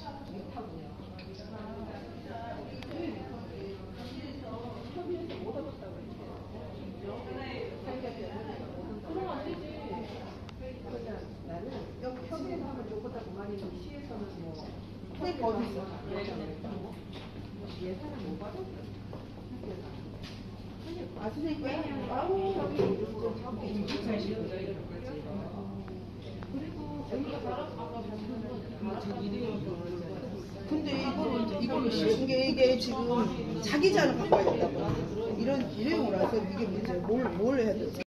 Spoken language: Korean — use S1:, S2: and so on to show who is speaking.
S1: 협의해서 하면 좋겠다 그 말이면 시에서는 뭐 선생님 어디 있어? 예산을 못 받았어? 아 선생님 아우 근데 이걸로 쉬운 게 이게 지금 자기 자를 바꿔야 된다고 이런 유행을 해서 이게 문제 뭘 해야 되지?